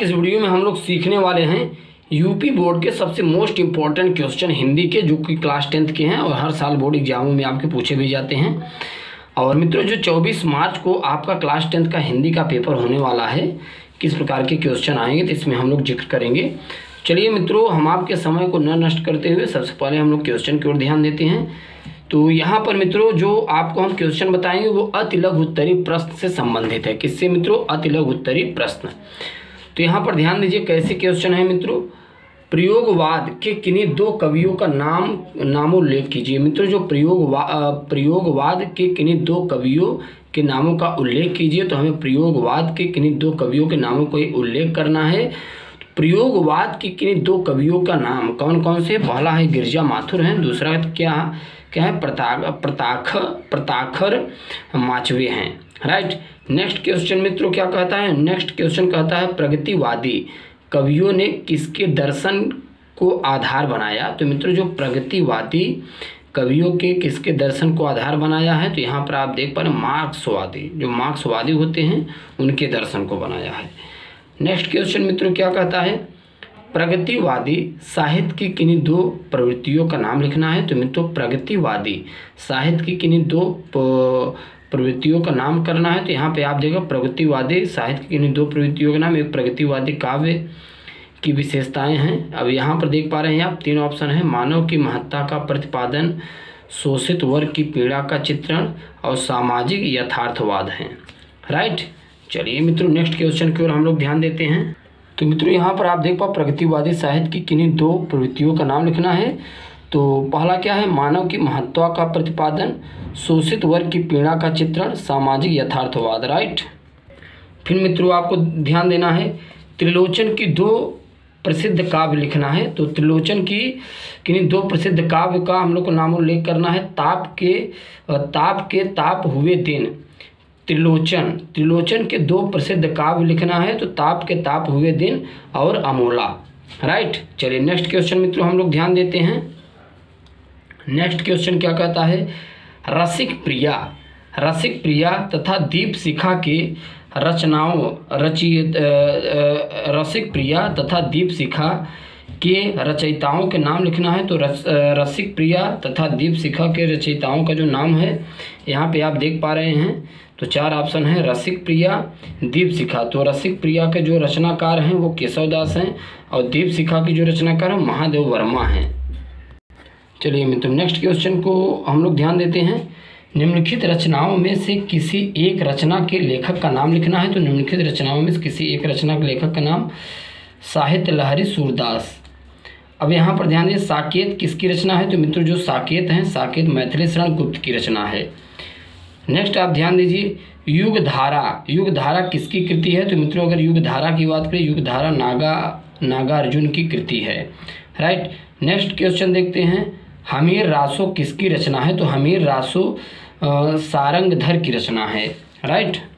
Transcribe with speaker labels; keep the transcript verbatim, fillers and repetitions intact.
Speaker 1: की इस वीडियो में हम लोग सीखने वाले हैं यूपी बोर्ड के सबसे मोस्ट इम्पॉर्टेंट क्वेश्चन हिंदी के, जो कि क्लास टेंथ के हैं और हर साल बोर्ड एग्जामों में आपके पूछे भी जाते हैं। और मित्रों, जो चौबीस मार्च को आपका क्लास टेंथ का हिंदी का पेपर होने वाला है, किस प्रकार के क्वेश्चन आएंगे तो इसमें हम लोग जिक्र करेंगे। चलिए मित्रों, हम आपके समय को न नष्ट करते हुए सबसे पहले हम लोग क्वेश्चन की ओर ध्यान देते हैं। तो यहाँ पर मित्रों जो आपको हम क्वेश्चन बताएंगे वो अति लघु उत्तरीय प्रश्न से संबंधित है। किससे मित्रों? अति लघु उत्तरीय प्रश्न। तो यहाँ पर ध्यान दीजिए कैसे क्वेश्चन है मित्रों। प्रयोगवाद के किन्हीं दो कवियों का नाम नामोल्लेख कीजिए। मित्रों जो प्रयोगवा प्रयोगवाद के किन्हीं दो कवियों के नामों का उल्लेख कीजिए। तो हमें प्रयोगवाद के किन्हीं दो कवियों के नामों को उल्लेख करना है। प्रयोगवाद के किन्हीं दो कवियों का नाम कौन कौन से? पहला है गिरजा माथुर हैं, दूसरा क्या क्या है प्रताख प्रताख प्रताखर माचवे हैं। राइट। नेक्स्ट क्वेश्चन मित्रों क्या कहता है? नेक्स्ट क्वेश्चन कहता है प्रगतिवादी कवियों ने किसके दर्शन को आधार बनाया? तो मित्रों जो प्रगतिवादी कवियों के किसके दर्शन को आधार बनाया है? तो यहाँ पर आप देख पा रहे हैं मार्क्सवादी, जो मार्क्सवादी होते हैं उनके दर्शन को बनाया है। नेक्स्ट क्वेश्चन मित्रों क्या कहता है? प्रगतिवादी साहित्य की किन्हीं दो प्रवृत्तियों का नाम लिखना है। तो मित्रों प्रगतिवादी साहित्य की किन्हीं दो प्रवृत्तियों का नाम करना है। तो यहाँ पे आप देखो प्रगतिवादी साहित्य की किन्हीं दो प्रवृत्तियों का नाम, एक प्रगतिवादी काव्य की विशेषताएं हैं। अब यहाँ पर देख पा रहे हैं आप तीन ऑप्शन है, मानव की महत्ता का प्रतिपादन, शोषित वर्ग की पीड़ा का चित्रण और सामाजिक यथार्थवाद है। राइट। चलिए मित्रों नेक्स्ट क्वेश्चन की ओर हम लोग ध्यान देते हैं। तो मित्रों यहाँ पर आप देख पाओ प्रगतिवादी साहित्य की किन्हीं दो प्रवृत्तियों का नाम लिखना है। तो पहला क्या है? मानव की महत्ता का प्रतिपादन, शोषित वर्ग की पीड़ा का चित्रण, सामाजिक यथार्थवाद। राइट। फिर मित्रों आपको ध्यान देना है त्रिलोचन की दो प्रसिद्ध काव्य लिखना है। तो त्रिलोचन की किन्हीं दो प्रसिद्ध काव्य का हम लोग को नाम उल्लेख करना है। ताप के ताप के ताप हुए दिन, त्रिलोचन त्रिलोचन के दो प्रसिद्ध काव्य लिखना है। तो ताप के ताप हुए दिन और अमोला। राइट। चलिए नेक्स्ट क्वेश्चन मित्रों हम लोग ध्यान देते हैं। नेक्स्ट क्वेश्चन क्या कहता है? रसिक प्रिया रसिक प्रिया तथा दीप शिखा के रचनाओं रचित रसिक प्रिया तथा दीप शिखा के रचयिताओं के नाम लिखना है। तो रस, रसिक प्रिया तथा दीप शिखा के रचयिताओं का जो नाम है यहाँ पे आप देख पा रहे हैं। तो चार ऑप्शन है, रसिक प्रिया, दीप शिखा। तो रसिक प्रिया के जो रचनाकार हैं वो केशव दास हैं और दीप शिखा की जो रचनाकार है महादेव वर्मा हैं। चलिए मित्रों नेक्स्ट क्वेश्चन को हम लोग ध्यान देते हैं। निम्नलिखित रचनाओं में से किसी एक रचना के लेखक का नाम लिखना है। तो निम्नलिखित रचनाओं में से किसी एक रचना के लेखक का नाम साहित्य लहरी सूरदास। अब यहाँ पर ध्यान दीजिए साकेत किसकी रचना है? तो मित्रों जो साकेत हैं साकेत मैथिली शरण गुप्त की रचना है। नेक्स्ट आप ध्यान दीजिए युगधारा युगधारा किसकी कृति है? तो मित्रों अगर युगधारा की बात करें, युगधारा नागा नागार्जुन की कृति है। राइट। नेक्स्ट क्वेश्चन देखते हैं, हमीर रासो किसकी रचना है? तो हमीर रासो सारंगधर की रचना है। राइट।